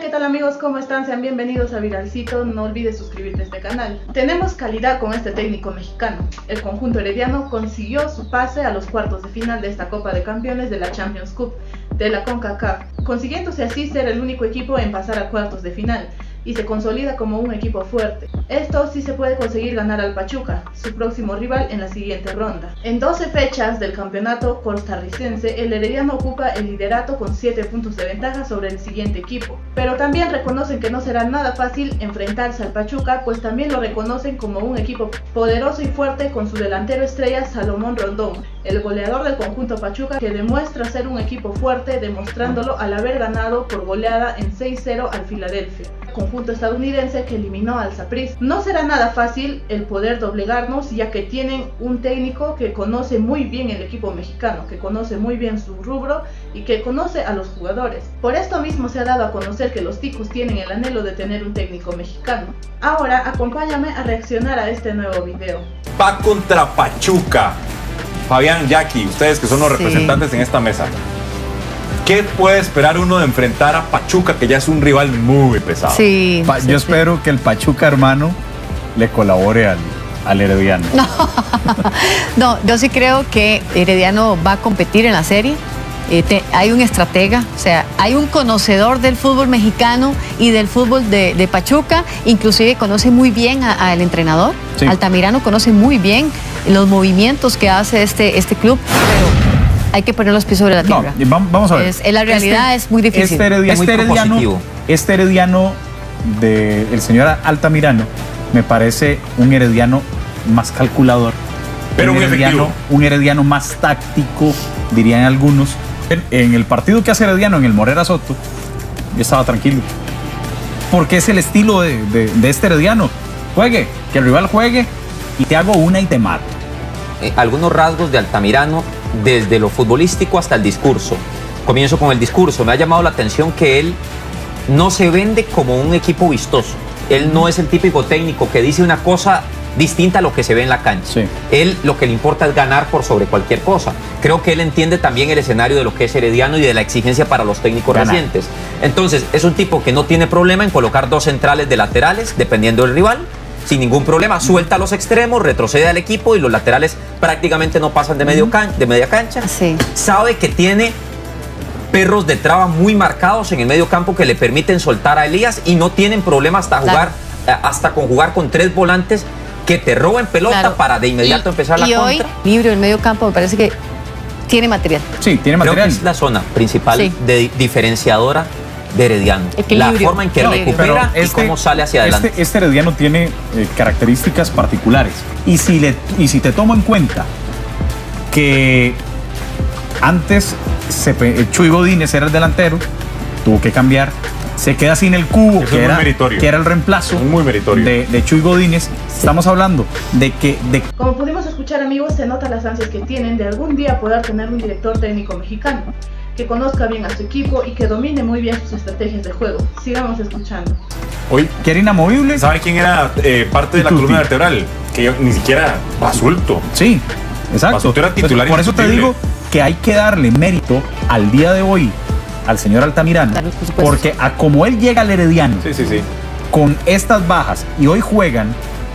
¿qué tal amigos? ¿Cómo están? Sean bienvenidos a Viralcito. No olvides suscribirte a este canal. Tenemos calidad con este técnico mexicano. El conjunto herediano consiguió su pase a los cuartos de final de esta Copa de Campeones de la Champions Cup de la CONCACAF, consiguiéndose así ser el único equipo en pasar a cuartos de final y se consolida como un equipo fuerte. Esto sí se puede conseguir ganar al Pachuca, su próximo rival en la siguiente ronda. En 12 fechas del campeonato costarricense, el herediano ocupa el liderato con 7 puntos de ventaja sobre el siguiente equipo. Pero también reconocen que no será nada fácil enfrentarse al Pachuca, pues también lo reconocen como un equipo poderoso y fuerte con su delantero estrella Salomón Rondón, el goleador del conjunto Pachuca, que demuestra ser un equipo fuerte, demostrándolo al haber ganado por goleada en 6-0 al Filadelfia, conjunto estadounidense que eliminó al Saprissa. No será nada fácil el poder doblegarnos, ya que tienen un técnico que conoce muy bien el equipo mexicano, que conoce muy bien su rubro y que conoce a los jugadores. Por esto mismo se ha dado a conocer que los ticos tienen el anhelo de tener un técnico mexicano. Ahora acompáñame a reaccionar a este nuevo video. Va contra Pachuca. Fabián, Jackie, ustedes que son los representantes en esta mesa, ¿qué puede esperar uno de enfrentar a Pachuca, que ya es un rival muy pesado? Yo espero que el Pachuca, hermano, le colabore al Herediano. No, yo sí creo que Herediano va a competir en la serie. Hay un estratega, o sea, hay un conocedor del fútbol mexicano y del fútbol de Pachuca, inclusive conoce muy bien al entrenador. Sí. Altamirano conoce muy bien los movimientos que hace este club, pero hay que poner los pies sobre la tierra. No, vamos a ver. La realidad es muy difícil. Este herediano del señor Altamirano me parece un herediano más calculador, pero un herediano más táctico, dirían algunos. En el partido que hace Herediano en el Morera Soto, yo estaba tranquilo, porque es el estilo de este Herediano. Juegue, que el rival juegue y te hago una y te mato. Algunos rasgos de Altamirano desde lo futbolístico hasta el discurso. Comienzo con el discurso. Me ha llamado la atención que él no se vende como un equipo vistoso. Él no es el típico técnico que dice una cosa distinta a lo que se ve en la cancha. Sí. Él lo que le importa es ganar por sobre cualquier cosa. Creo que él entiende también el escenario de lo que es Herediano y de la exigencia para los técnicos recientes. Entonces, es un tipo que no tiene problema en colocar 2 centrales de laterales, dependiendo del rival, sin ningún problema. Suelta los extremos, retrocede al equipo y los laterales prácticamente no pasan de media cancha. Sí. Sabe que tiene perros de traba muy marcados en el medio campo que le permiten soltar a Elías y no tienen problema hasta con jugar con 3 volantes que te roben pelota para de inmediato empezar la contra. Y hoy, libre el medio campo, me parece que tiene material. Sí, tiene material. Creo que es la zona principal diferenciadora de Herediano. La forma en que recupera y cómo sale hacia adelante. Este Herediano tiene características particulares. Y si te tomo en cuenta que antes Chuy Godínez era el delantero, tuvo que cambiar, se queda sin el cubo, que era el reemplazo de Chuy Godínez. Estamos hablando de que... Como pudimos escuchar, amigos, se nota las ansias que tienen de algún día poder tener un director técnico mexicano que conozca bien a su equipo y que domine muy bien sus estrategias de juego. Sigamos escuchando. Hoy, ¿que era inamovible? ¿Sabe quién era parte de la columna vertebral? Que yo, ni siquiera Basulto. Sí, exacto. Basulto era titular. Por eso te digo que hay que darle mérito al día de hoy al señor Altamirano, porque a como él llega al Herediano, con estas bajas y hoy juegan,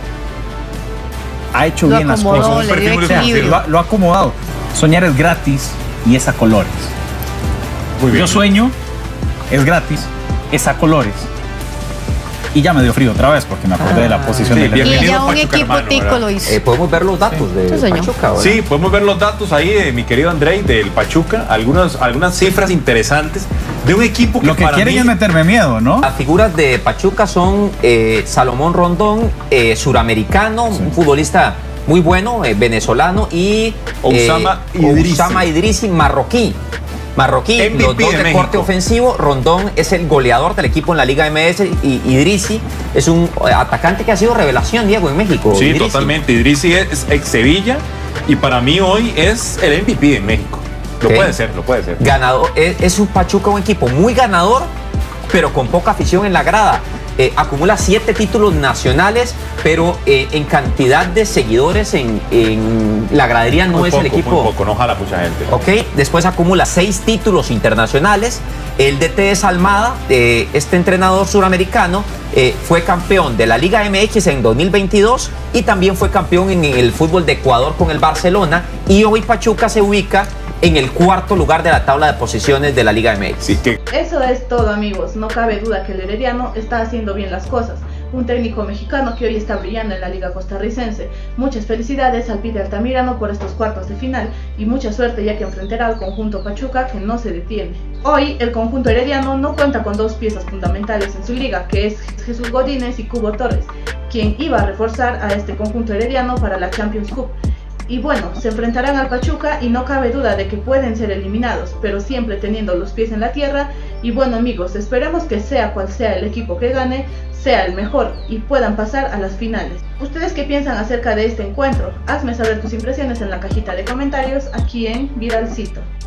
ha hecho bien las cosas. Lo ha acomodado. Soñar es gratis y es a colores. Muy bien. Yo sueño, es gratis, es a colores. Y ya me dio frío otra vez porque me acordé de la posición del Herediano. Y ya un equipo tico lo hizo. Podemos ver los datos de Pachuca, ¿verdad? Sí, podemos ver los datos ahí de mi querido Andrei, del Pachuca. Algunas cifras interesantes de un equipo que lo que quieren es meterme miedo, ¿no? Las figuras de Pachuca son Salomón Rondón, suramericano, un futbolista muy bueno, venezolano, y Oussama Idrissi, marroquí, los dos de corte ofensivo. Rondón es el goleador del equipo en la Liga MS y Idrissi es un atacante que ha sido revelación, Diego, en México. Sí, Idrissi. Totalmente. Idrissi es ex Sevilla y para mí hoy es el MVP en México. Lo puede ser. Ganador, es un Pachuca, un equipo muy ganador, pero con poca afición en la grada. acumula 7 títulos nacionales, pero en cantidad de seguidores en la gradería no es el equipo. Muy poco, no jala mucha gente. Ok, después acumula 6 títulos internacionales. El DT es Almada, este entrenador suramericano, fue campeón de la Liga MX en 2022 y también fue campeón en el fútbol de Ecuador con el Barcelona, y hoy Pachuca se ubica en el 4º lugar de la tabla de posiciones de la Liga MX. Sí, que... Eso es todo, amigos. No cabe duda que el Herediano está haciendo bien las cosas. Un técnico mexicano que hoy está brillando en la Liga Costarricense. Muchas felicidades al Pide Altamirano por estos cuartos de final y mucha suerte, ya que enfrentará al conjunto Pachuca, que no se detiene. Hoy el conjunto herediano no cuenta con 2 piezas fundamentales en su liga, que es Jesús Godínez y Cubo Torres, quien iba a reforzar a este conjunto herediano para la Champions Cup. Y bueno, se enfrentarán al Pachuca y no cabe duda de que pueden ser eliminados, pero siempre teniendo los pies en la tierra. Y bueno, amigos, esperemos que sea cual sea el equipo que gane, sea el mejor y puedan pasar a las finales. ¿Ustedes qué piensan acerca de este encuentro? Hazme saber tus impresiones en la cajita de comentarios aquí en Viralcito.